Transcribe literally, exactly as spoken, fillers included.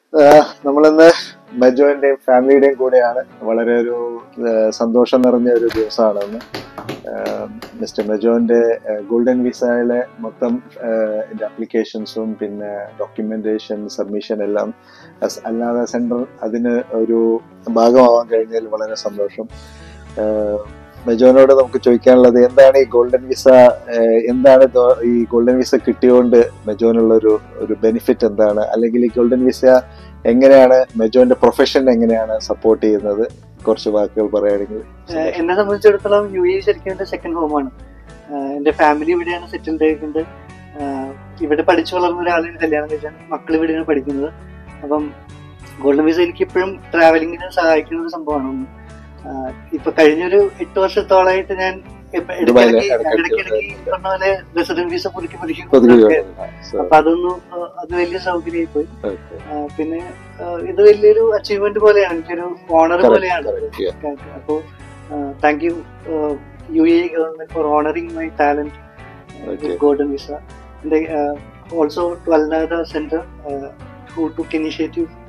നമ്മളിന്ന് മെജോന്റെയും ഫാമിലിയുടെയും കൂടെയാണ്. വളരെ ഒരു സന്തോഷം നിറഞ്ഞ ഒരു ദിവസമാണെന്ന്. മിസ്റ്റർ മെജോന്റെ ഗോൾഡൻ വിസയിലെ മൊത്തം അപ്ലിക്കേഷൻസും പിന്നെ ഡോക്യുമെന്റേഷൻ സബ്മിഷൻ എല്ലാം അല്ലാതെ സെന്റർ അതിന് ഒരു ഭാഗമാവാൻ കഴിഞ്ഞതിൽ വളരെ സന്തോഷം. മെജോനോട് നമുക്ക് ചോദിക്കാനുള്ളത് എന്താണ് ഈ ഗോൾഡൻ വിസ, എന്താണ് ഈ ഗോൾഡൻ വിസ കിട്ടിയോണ്ട് മെജോനുള്ള ഒരു ഒരു ബെനിഫിറ്റ് എന്താണ്, അല്ലെങ്കിൽ ഈ ഗോൾഡൻ വിസ എങ്ങനെയാണ് മെജോന്റെ പ്രൊഫഷൻ എങ്ങനെയാണ് സപ്പോർട്ട് ചെയ്യുന്നത്, കുറച്ച് വാക്കുകൾ പറയുകയാണെങ്കിൽ. എന്നെ സംബന്ധിച്ചിടത്തോളം യു എ ശരിക്കും എന്റെ സെക്കൻഡ് ഹോമാണ്. എന്റെ ഫാമിലി ഇവിടെയാണ് സെറ്റിൽഡ് ആയിട്ടുണ്ട്. ഇവിടെ പഠിച്ചു വളർന്ന ഒരാളാണ് കല്യാണം കഴിച്ചാൽ മക്കൾ ഇവിടെയാണ് പഠിക്കുന്നത്. അപ്പം ഗോൾഡൻ വിസ എനിക്ക് ഇപ്പോഴും ട്രാവലിങ്ങിന് സഹായിക്കുന്ന ഒരു സംഭവമാണ്. ഇപ്പൊ കഴിഞ്ഞൊരു എട്ട് വർഷത്തോളായിട്ട് ഞാൻ ഇടയ്ക്കിടയ്ക്ക് പറഞ്ഞ പോലെ റെസിഡന്റ് വിസ പുതുക്കി പുതുക്കി അപ്പൊ അതൊന്നും അത് വലിയ സൗകര്യമായി പോയി. പിന്നെ ഇത് വലിയൊരു അച്ചീവ്മെന്റ് പോലെയാണ്, എനിക്കൊരു ഓണർ പോലെയാണ്. അപ്പോ thank you U A government for honouring my talent golden visa. Also to Nahda Centre who took initiative